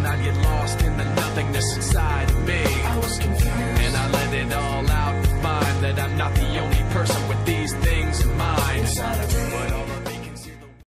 I'd get lost in the nothingness inside of me. I was confused, and I let it all out, find that I'm not the only person with these things in mind. inside of me. But all